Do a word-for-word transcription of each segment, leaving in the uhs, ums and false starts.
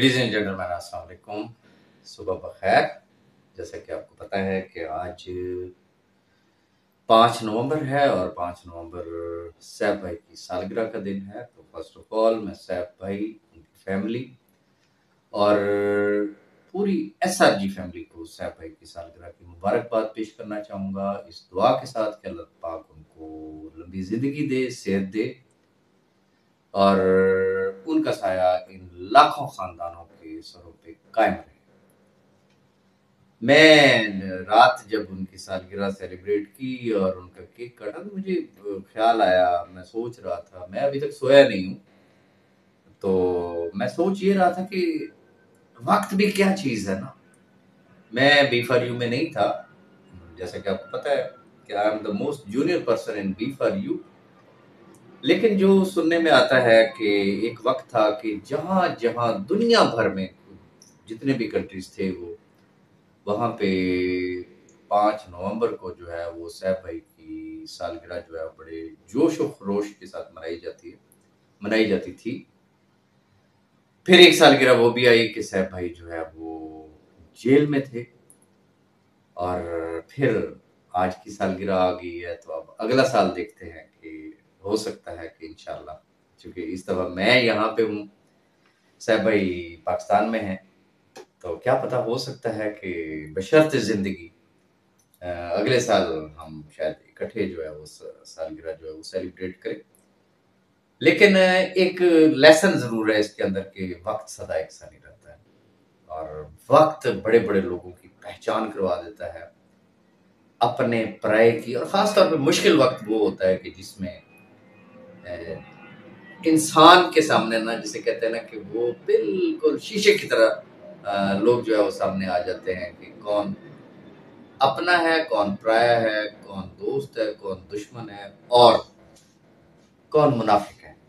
Ladies and gentleman अस्सलाम वालेकुम, सुबह बखैर। जैसा कि आपको पता है कि आज पाँच नवंबर है और पाँच नवंबर सैफ भाई की सालगिरह का दिन है। तो फर्स्ट ऑफ ऑल मैं सैफ भाई, उनकी फैमिली और पूरी एसआरजी फैमिली को सैफ भाई की सालगिरह की मुबारकबाद पेश करना चाहूँगा, इस दुआ के साथ कि अल्लाह पाक उनको लंबी ज़िंदगी दे, सेहत दे और उनका साया इन लाखों खानदानों के सरों पे कायम रहे। मैं रात जब उनकी सालगिरह सेलिब्रेट की और उनका केक काटा तो मुझे ख्याल आया, मैं सोच रहा था, मैं अभी तक सोया नहीं हूँ, तो मैं सोच ये रहा था कि वक्त भी क्या चीज़ है ना। मैं बी फॉर यू में नहीं था, जैसा कि आपको पता है कि I am the most junior person in B for you, लेकिन जो सुनने में आता है कि एक वक्त था कि जहाँ जहाँ दुनिया भर में जितने भी कंट्रीज थे वो वहाँ पे पाँच नवंबर को जो है वो सैफ भाई की सालगिरह जो है बड़े जोश और खरोश के साथ मनाई जाती है मनाई जाती थी। फिर एक सालगिरह वो भी आई कि सैफ भाई जो है वो जेल में थे और फिर आज की सालगिरह आ गई है। तो अब अगला साल देखते हैं कि हो सकता है कि इंशाल्लाह, क्योंकि इस दफा मैं यहाँ पे हूँ, सैफ भाई पाकिस्तान में हैं, तो क्या पता हो सकता है कि बशर्ते जिंदगी अगले साल हम शायद इकट्ठे जो है वो सालगिरह जो है वो सेलिब्रेट करें। लेकिन एक लेसन जरूर है इसके अंदर कि वक्त सदा एक सा नहीं रहता है और वक्त बड़े बड़े लोगों की पहचान करवा देता है अपने पराये की, और खासतौर पे मुश्किल वक्त वो होता है कि जिसमें इंसान के सामने ना, जिसे कहते हैं ना कि वो बिल्कुल शीशे की तरह लोग जो है वो सामने आ जाते हैं कि कौन अपना है, कौन पराया है, कौन दोस्त है, कौन दुश्मन है और कौन मुनाफिक है।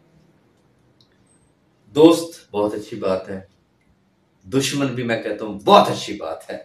दोस्त बहुत अच्छी बात है, दुश्मन भी मैं कहता हूं बहुत अच्छी बात है,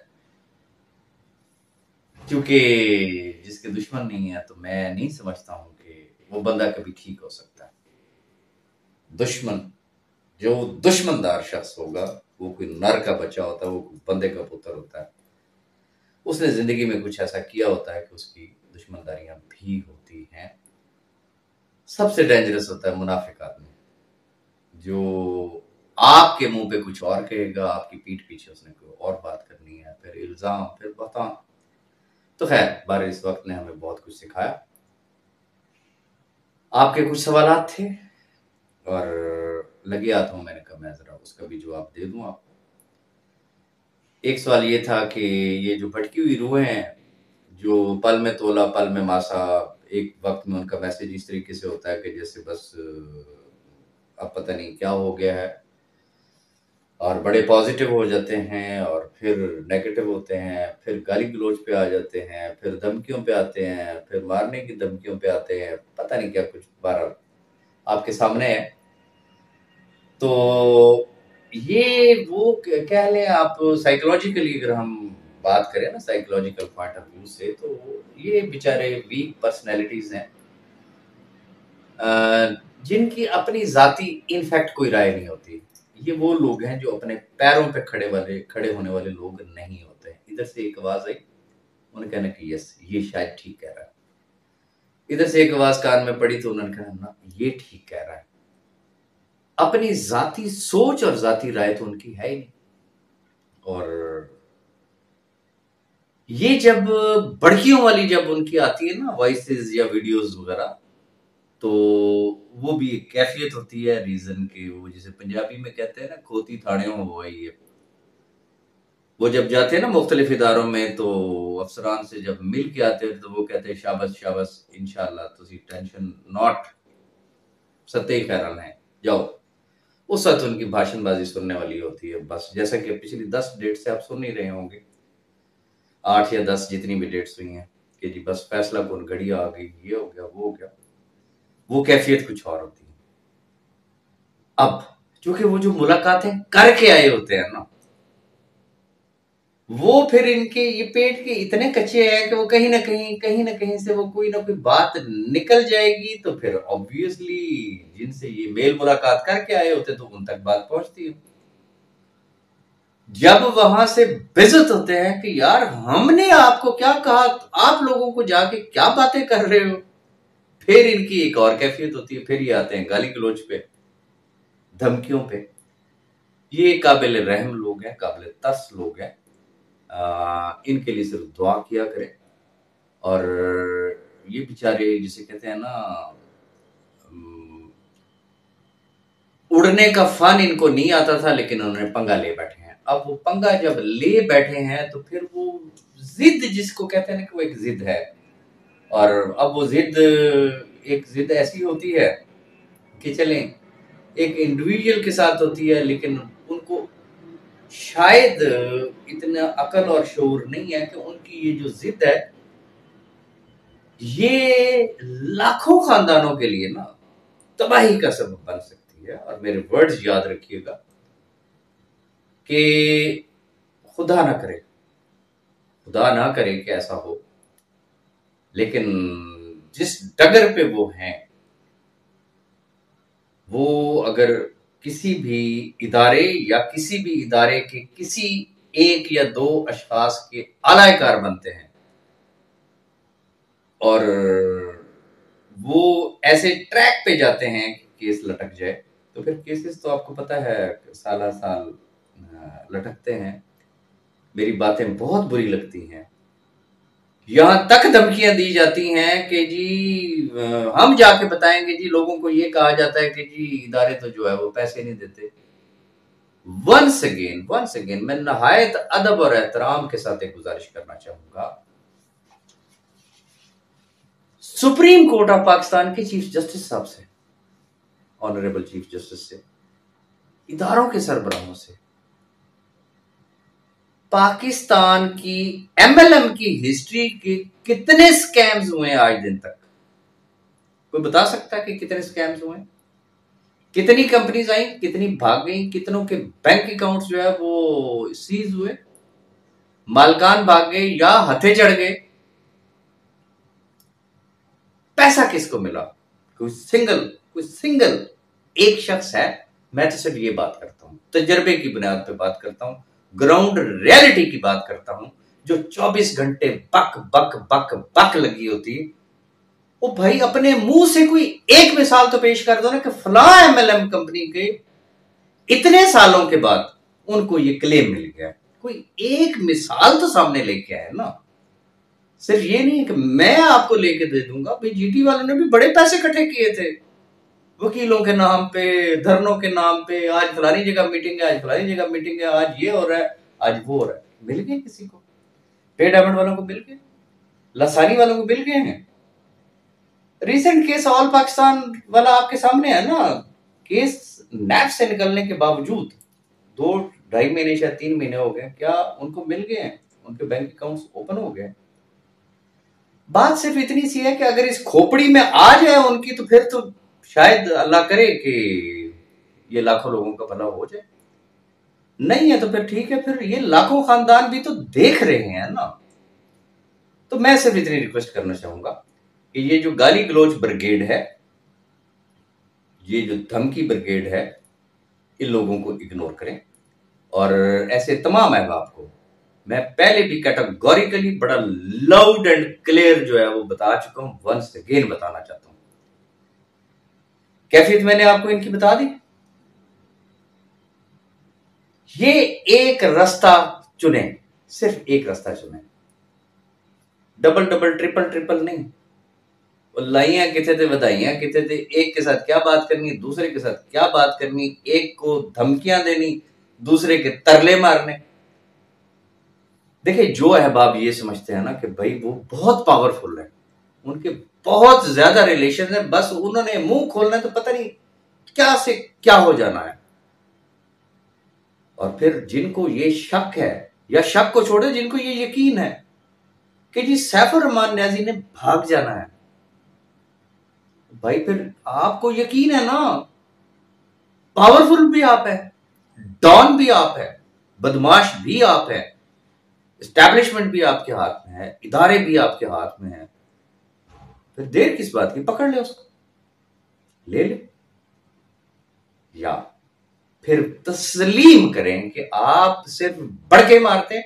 क्योंकि जिसके दुश्मन नहीं है तो मैं नहीं समझता हूं कि वो बंदा कभी ठीक हो सकता है। दुश्मन, जो दुश्मनदार शख्स होगा वो कोई नर का बच्चा होता है, वो बंदे का पुत्र होता है, उसने जिंदगी में कुछ ऐसा किया होता है कि उसकी दुश्मनदारियां भी होती हैं। सबसे डेंजरस होता है मुनाफिक आदमी, जो आपके मुंह पे कुछ और कहेगा, आपकी पीठ पीछे उसने कोई और बात करनी है, फिर इल्जाम, फिर बता। तो खैर बार इस वक्त ने हमें बहुत कुछ सिखाया। आपके कुछ सवालात थे और लगे आता हूं, मैंने कहा मैं जरा उसका भी जवाब दे दूं आपको। एक सवाल ये था कि ये जो भटकी हुई रूहें हैं, जो पल में तोला पल में मासा, एक वक्त में उनका मैसेज इस तरीके से होता है कि जैसे बस अब पता नहीं क्या हो गया है, और बड़े पॉजिटिव हो जाते हैं और फिर नेगेटिव होते हैं, फिर गाली गलौज पे आ जाते हैं, फिर धमकियों पे आते हैं, फिर मारने की धमकियों पे आते हैं, पता नहीं क्या कुछ बारह आपके सामने है। तो ये वो कह लें आप, साइकोलॉजिकली अगर हम बात करें ना, साइकोलॉजिकल पॉइंट ऑफ व्यू से, तो ये बेचारे वीक पर्सनैलिटीज हैं जिनकी अपनी जाति इनफैक्ट कोई राय नहीं होती। ये वो लोग हैं जो अपने पैरों पे खड़े वाले खड़े होने वाले लोग नहीं होते हैं। इधर से एक आवाज आई, उन्होंने कहना कि यस ये शायद ठीक कह रहा है, इधर से एक आवाज कान में पड़ी तो उन्होंने कहा ना ये ठीक कह रहा है। अपनी जाति सोच और जाति राय तो उनकी है ही नहीं। और ये जब बड़कियों वाली जब उनकी आती है ना वॉइसेस या वीडियोस वगैरह, तो वो भी एक कैफियत होती है रीजन के, वो जैसे पंजाबी में कहते हैं ना खोती थाने हो है। वो जब जाते हैं ना मुख्तलिफ इदारों में, तो अफसरान से जब मिल के आते हैं तो वो कहते हैं शाबाश शाबाश इंशाल्लाह तुसी टेंशन नॉट सत्य खैरान है जाओ। उस वक्त उनकी भाषणबाजी सुनने वाली होती है। बस जैसा कि पिछली दस डेट से आप सुन ही रहे होंगे, आठ या दस जितनी भी डेट्स हुई हैं कि जी बस फैसला कौन घड़ी आ गई, ये हो गया वो हो गया, वो कैफियत कुछ और होती है। अब क्योंकि वो जो मुलाकातें करके आए होते हैं ना, वो फिर इनके ये पेट के इतने कच्चे हैं कि वो कहीं ना कहीं कहीं ना कहीं से वो कोई ना कोई बात निकल जाएगी, तो फिर ऑब्वियसली जिनसे ये मेल मुलाकात करके आए होते तो उन तक बात पहुंचती है। जब वहां से बेइज्जत होते हैं कि यार हमने आपको क्या कहा, आप लोगों को जाके क्या बातें कर रहे हो, फिर इनकी एक और कैफियत होती है, फिर ये आते हैं गाली गलौज पे, धमकियों पे। ये काबिल रहम लोग हैं, काबिल तस लोग हैं। आ, इनके लिए सिर्फ दुआ किया करें। और ये बेचारे जिसे कहते हैं ना, उड़ने का फन इनको नहीं आता था, लेकिन उन्होंने पंगा ले बैठे हैं। अब वो पंगा जब ले बैठे हैं तो फिर वो जिद जिसको कहते हैं ना कि वो एक जिद है, और अब वो जिद एक जिद ऐसी होती है कि चलें एक इंडिविजुअल के साथ होती है, लेकिन उनको शायद इतना अकल और शऊर नहीं है कि उनकी ये जो जिद है ये लाखों खानदानों के लिए ना तबाही का सबब बन सकती है। और मेरे वर्ड्स याद रखिएगा कि खुदा ना करे, खुदा ना करे कि ऐसा हो, लेकिन जिस डगर पे वो हैं, वो अगर किसी भी इदारे या किसी भी इदारे के किसी एक या दो अशखास के आलाकार बनते हैं और वो ऐसे ट्रैक पे जाते हैं कि केस लटक जाए, तो फिर केसेस तो आपको पता है साला साल लटकते हैं। मेरी बातें बहुत बुरी लगती हैं, यहां तक धमकियां दी जाती हैं कि जी हम जाके बताएंगे जी, लोगों को ये कहा जाता है कि जी इदारे तो जो है वो पैसे नहीं देते। वंस अगेन वंस अगेन मैं नहायत अदब और एहतराम के साथ एक गुजारिश करना चाहूंगा सुप्रीम कोर्ट ऑफ पाकिस्तान के चीफ जस्टिस साहब से, ऑनरेबल चीफ जस्टिस से, इदारों के सरबराहों से, पाकिस्तान की एमएलएम की हिस्ट्री के कितने स्कैम्स हुए हैं आज दिन तक? कोई बता सकता है कि कितने स्कैम्स हुए? कितनी कंपनीज आई, कितनी भाग गई, कितनों के बैंक अकाउंट्स जो है वो सीज हुए, मालकान भाग गए या हथे चढ़ गए? पैसा किसको मिला? कोई सिंगल कोई सिंगल एक शख्स है? मैं तो सिर्फ ये बात करता हूं, तजर्बे की बुनियाद पे बात करता हूं, ग्राउंड रियलिटी की बात करता हूं, जो चौबीस घंटे बक बक बक बक लगी होती है। वो भाई अपने मुंह से कोई एक मिसाल तो पेश कर दो ना कि फला एमएलएम कंपनी के इतने सालों के बाद उनको ये क्लेम मिल गया। कोई एक मिसाल तो सामने लेके आए ना। सिर्फ ये नहीं है कि मैं आपको लेके दे दूंगा, भाई जीटी वालों ने भी बड़े पैसे इकट्ठे किए थे वकीलों के नाम पे, धरनों के नाम पे, आज फलानी जगह मीटिंग है, आज फलानी जगह मीटिंग है, आज ये हो रहा है, आज वो हो रहा है। मिल गए किसी को? पे डायमंड वालों को मिल गए, लसानी वालों को मिल गए हैं। रिसेंट केस ऑल पाकिस्तान वाला आपके सामने है ना, केस नैब से निकलने के बावजूद दो ढाई महीने या तीन महीने हो गए, क्या उनको मिल गए हैं? उनके बैंक अकाउंट्स ओपन हो गए। बात सिर्फ इतनी सी है कि अगर इस खोपड़ी में आ जाए उनकी, तो फिर तो शायद अल्लाह करे कि ये लाखों लोगों का भला हो जाए। नहीं है तो फिर ठीक है, फिर ये लाखों खानदान भी तो देख रहे हैं ना। तो मैं सिर्फ इतनी रिक्वेस्ट करना चाहूंगा कि ये जो गाली गलौज ब्रिगेड है, ये जो धमकी ब्रिगेड है, इन लोगों को इग्नोर करें। और ऐसे तमाम अहबाब को मैं पहले भी कैटेगोरिकली बड़ा लाउड एंड क्लियर जो है वो बता चुका हूं, वंस अगेन बताना चाहता हूं। कैफियत मैंने आपको इनकी बता दी। ये एक रास्ता चुने, सिर्फ एक रास्ता चुने, डबल डबल ट्रिपल ट्रिपल नहीं। लाइयां किथे थे, बधाइयां किथे थे, एक के साथ क्या बात करनी, दूसरे के साथ क्या बात करनी, एक को धमकियां देनी, दूसरे के तरले मारने। देखिए जो अहबाब ये समझते हैं ना कि भाई वो बहुत पावरफुल है, उनके बहुत ज्यादा रिलेशन है, बस उन्होंने मुंह खोलना है तो पता नहीं क्या से क्या हो जाना है। और फिर जिनको ये शक है, या शक को छोड़े जिनको ये यकीन है कि जी सैफुर रहमान न्याजी ने भाग जाना है, भाई फिर आपको यकीन है ना, पावरफुल भी आप है, डॉन भी आप है, बदमाश भी आप है, एस्टैब्लिशमेंट भी आपके हाथ में है, इदारे भी आपके हाथ में है, फिर देर किस बात की? पकड़ ले उसको, ले ले। या फिर तस्लीम करें कि आप सिर्फ बढ़ के मारते,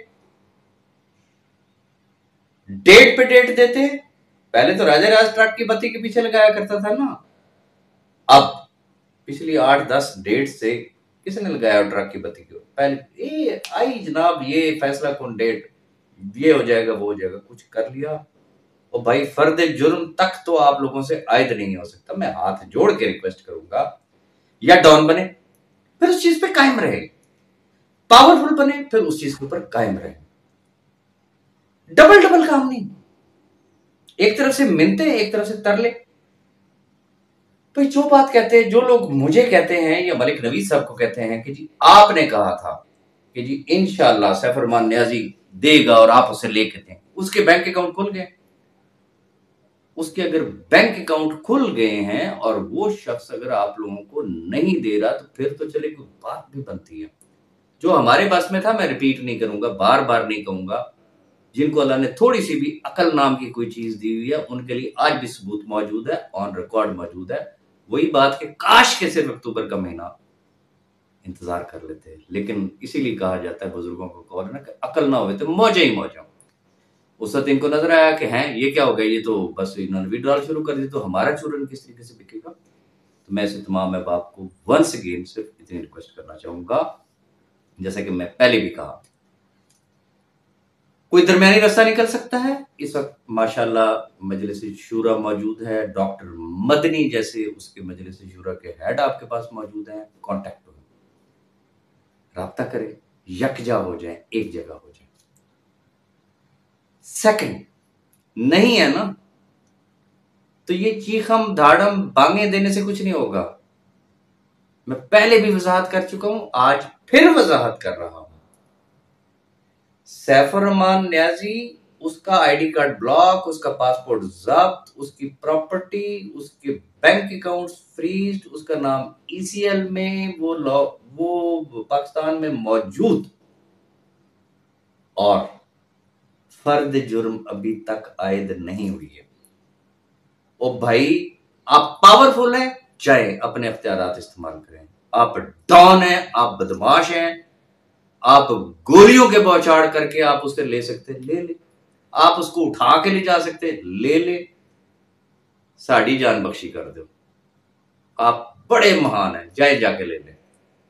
डेट पे डेट देते। पहले तो राजा राज ट्रक की बत्ती के पीछे लगाया करता था ना, अब पिछली आठ दस डेट से किसने लगाया ट्रक की बत्ती के पहले ए, आई जनाब ये फैसला कौन डेट, ये हो जाएगा वो हो जाएगा, कुछ कर लिया और भाई फर्द जुर्म तक तो आप लोगों से आयद नहीं हो सकता। मैं हाथ जोड़ के रिक्वेस्ट करूंगा, या डॉन बने फिर उस चीज पे कायम रहे, पावरफुल बने फिर उस चीज के ऊपर कायम रहे। डबल डबल काम नहीं, एक तरफ से मिन्नते एक तरफ से तरले। भाई जो बात कहते हैं, जो लोग मुझे कहते हैं या मलिक नवीद साहब को कहते हैं कि जी आपने कहा था कि जी इंशाल्लाह सैफुररहमान नियाजी देगा और आप उसे लेके दें, उसके बैंक अकाउंट खुल गए। उसके अगर बैंक अकाउंट खुल गए हैं और वो शख्स अगर आप लोगों को नहीं दे रहा तो फिर तो चले कोई बात भी बनती है। जो हमारे पास में था, मैं रिपीट नहीं करूंगा, बार बार नहीं कहूंगा, जिनको अल्लाह ने थोड़ी सी भी अकल नाम की कोई चीज दी हुई है उनके लिए आज भी सबूत मौजूद है, ऑन रिकॉर्ड मौजूद है। वही बात कि काश के सिर्फ अक्टूबर का महीना इंतजार कर लेते, लेकिन इसीलिए कहा जाता है बुजुर्गों को कौन ना कि अकल ना हो तो मौजे ही मौजा। उस वक्त इनको नजर आया कि हैं ये क्या हो गया, ये तो बस इन्होंने विड्रॉल शुरू कर दी, तो हमारा चूरन किस तरीके से बिकेगा। तो मैं इसे तमाम बाप को वंस अगेन सिर्फ इतनी रिक्वेस्ट करना चाहूंगा, जैसा कि मैं पहले भी कहा, कोई दरमियानी रास्ता निकल सकता है। इस वक्त माशाल्लाह मजलिस शूरा मौजूद है, डॉक्टर मदनी जैसे उसके मजलिस शूरा के हेड आपके पास मौजूद हैं, कांटेक्ट हो, राब्ता करें, यकजा हो जाए, एक जगह हो जाए। सेकंड, नहीं है ना तो ये चीखम धाड़म बांगे देने से कुछ नहीं होगा। मैं पहले भी वजाहत कर चुका हूं, आज फिर वजाहत कर रहा हूं। सैफुररहमान नियाजी, उसका आईडी कार्ड ब्लॉक, उसका पासपोर्ट जब्त, उसकी प्रॉपर्टी, उसके बैंक अकाउंट्स फ्रीज, उसका नाम ईसीएल में, वो लॉ वो पाकिस्तान में मौजूद, और फर्द जुर्म अभी तक आयद नहीं हुई है। ओ भाई आप पावरफुल हैं, चाहे अपने अख्तियारात इस्तेमाल करें, आप डॉन हैं, आप बदमाश हैं, आप गोलियों के बौछार करके आप उससे ले सकते, ले ले, आप उसको उठा के ले जा सकते, ले ले, साड़ी जान बख्शी कर दो, आप बड़े महान हैं, जाए जाके ले ले,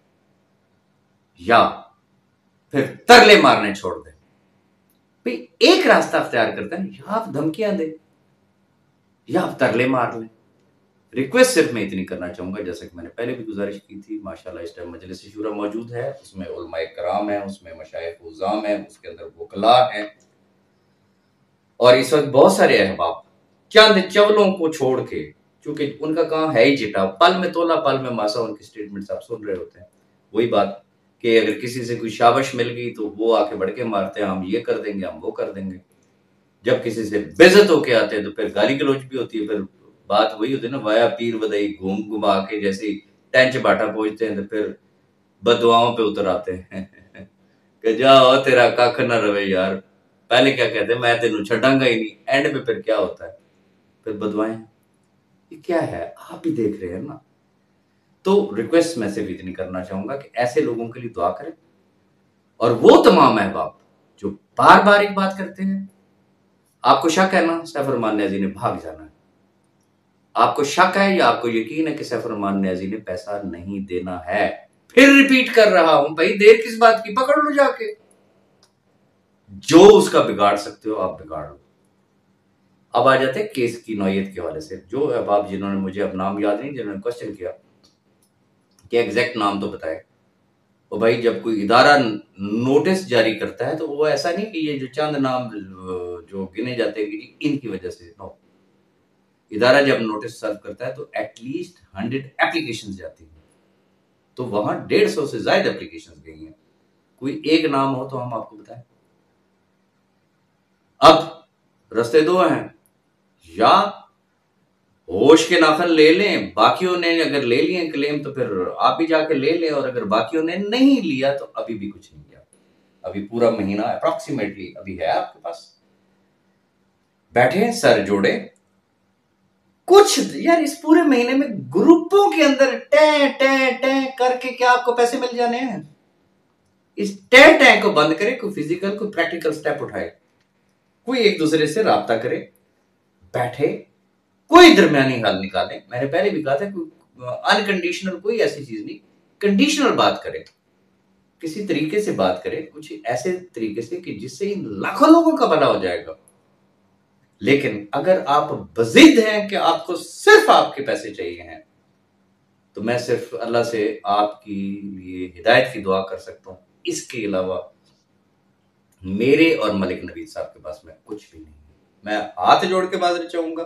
या फिर तरले मारने छोड़ दे। भाई एक रास्ता अख्तियार करते हैं, या आप धमकियां दे या आप तरले मार लें। रिक्वेस्ट सिर्फ मैं इतनी करना चाहूंगा, जैसे कि मैंने पहले भी गुजारिश की थी, माशाल्लाह इस टाइम मजलिस शूरा मौजूद है, उसमें उलमाए कराम है, उसमें मशाइख उज़ाम है, उसके अंदर वकला है, और इस वक्त बहुत सारे अहबाब चंद चवलों को छोड़ के, चूंकि उनका काम है ही चिटा, पल में तोला पल में मासा, उनकी स्टेटमेंट्स आप सुन रहे होते हैं। वही बात कि अगर किसी से कोई शाबाश मिल गई तो वो आके बढ़ के मारते हैं, हम ये कर देंगे, हम वो कर देंगे। जब किसी से बेइज्जत होके आते हैं तो फिर गाली गलौज भी होती है, फिर बात वही होती है ना, वाया पीर बदई, घूम घुमा के जैसे टेंच बाटा पहुंचते हैं तो फिर बदुआओं पे उतर आते हैं कि जाओ तेरा कख न रवे यार, पहले क्या कहते हैं, मैं तेनू छड़ांगा ही नहीं, एंड पे फिर क्या होता है, फिर बदुआएं। ये क्या है, आप भी देख रहे हैं ना। तो रिक्वेस्ट मैं सिर्फ इतनी करना चाहूंगा कि ऐसे लोगों के लिए दुआ करें, और वो तमाम अहबाब जो बार बार एक बात करते हैं, आपको शक है ना सैफुररहमान नियाजी ने भाग जाना है, आपको शक है या आपको यकीन है कि सैफुररहमान नियाजी ने पैसा नहीं देना है, फिर रिपीट कर रहा हूं भाई, देर किस बात की, पकड़ लो जाके, जो उसका बिगाड़ सकते हो आप बिगाड़ लो। अब आ जाते हैं केस की नौयत के हवाले से। जो अहबाब जिन्होंने मुझे अब नाम याद नहीं, जिन्होंने क्वेश्चन किया कि एग्जैक्ट नाम तो बताए, तो भाई जब कोई इदारा नोटिस जारी करता है तो वो ऐसा नहीं कि ये जो चंद नाम जो गिने जाते हैं कि इनकी वजह से, नो, इदारा जब नोटिस सर्व करता है तो एटलीस्ट हंड्रेड एप्लीकेशन जाती हैं, तो वहां डेढ़ सौ से ज्यादा एप्लीकेशन गई हैं, कोई एक नाम हो तो हम आपको बताएं। अब रस्ते दो हैं, या होश के नाखन ले लें, बाकियों ने अगर ले लिए क्लेम तो फिर आप भी जाके ले लें, और अगर बाकियों ने नहीं लिया तो अभी भी कुछ नहीं किया, अभी पूरा महीना अप्रोक्सीमेटली अभी है आपके पास, बैठे सर जोड़े, कुछ यार इस पूरे महीने में ग्रुपों के अंदर टे टे टे करके क्या आपको पैसे मिल जाने हैं? इस टे टे को बंद करें, कोई फिजिकल कोई प्रैक्टिकल स्टेप उठाए, कोई एक दूसरे से राब्ता करे, बैठे, कोई दरमियानी हल निकाले। मैंने पहले भी कहा था कोई अनकंडीशनल कोई ऐसी चीज नहीं, कंडीशनल बात करें, किसी तरीके से बात करें, कुछ ऐसे तरीके से कि जिससे इन लाखों लोगों का भला हो जाएगा। लेकिन अगर आप बजिद हैं कि आपको सिर्फ आपके पैसे चाहिए हैं, तो मैं सिर्फ अल्लाह से आपकी लिए हिदायत की दुआ कर सकता हूं। इसके अलावा मेरे और मलिक नवीद साहब के पास में कुछ भी नहीं है। मैं हाथ जोड़ के माजरत चाहूंगा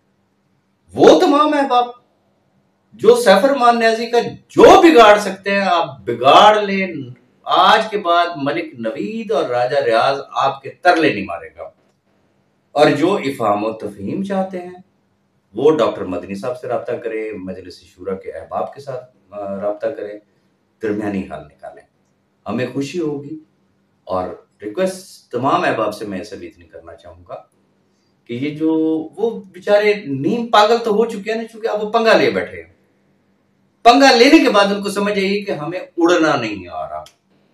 वो तमाम अहबाब जो सैफरमान न्याजी का जो बिगाड़ सकते हैं, आप बिगाड़ ले। आज के बाद मलिक नवीद और राजा रियाज आपके तरले नहीं मारेगा। और जो इफाम और तफहीम चाहते हैं वो डॉक्टर मदनी साहब से रब्ता करें, मजलिस शूरा के अहबाब के साथ रब्ता करें, दरमियानी हाल निकालें, हमें खुशी होगी। और रिक्वेस्ट तमाम अहबाब से मैं ऐसा भी इतनी करना चाहूंगा कि ये जो वो बेचारे नीम पागल तो हो चुके हैं ना, चूंकि अब वो पंगा ले बैठे हैं। पंगा लेने के बाद उनको समझ आई कि हमें उड़ना नहीं आ रहा।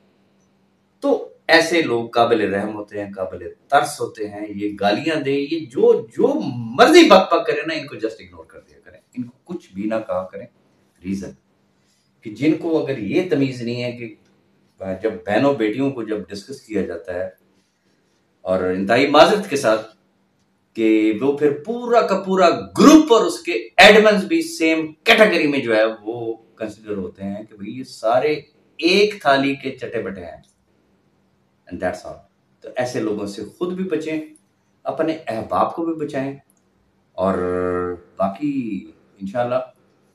तो ऐसे लोग काबिल रहम होते हैं, काबिल तरस होते हैं। ये गालियां दे, ये जो जो मर्जी बक बक करे ना, इनको जस्ट इग्नोर कर दिया करें, इनको कुछ भी ना कहा करें। रीजन कि जिनको अगर ये तमीज नहीं है कि जब बहनों बेटियों को जब डिस्कस किया जाता है और इंतहाई माजरत के साथ कि वो फिर पूरा का पूरा ग्रुप और उसके एडमन्स भी सेम कैटेगरी में जो है वो कंसिडर होते हैं कि भाई ये सारे एक थाली के चटे बटे हैं, एंड दैट्स ऑल। तो ऐसे लोगों से खुद भी बचें, अपने अहबाब को भी बचाएं, और बाकी इंशाल्लाह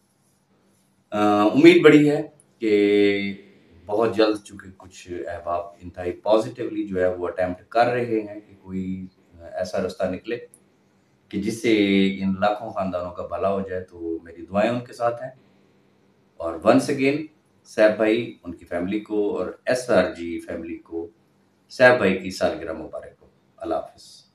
उम्मीद बड़ी है कि बहुत जल्द, चूंकि कुछ अहबाब इंतहाई पॉजिटिवली जो है वो अटेम्प्ट कर रहे हैं कि कोई ऐसा रास्ता निकले कि जिससे इन लाखों खानदानों का भला हो जाए, तो मेरी दुआएं उनके साथ हैं। और वंस अगेन सैफ भाई, उनकी फैमिली को और एस आर जी फैमिली को सैफ भाई की सालगिरह मुबारक हो। अल्लाह हाफिज।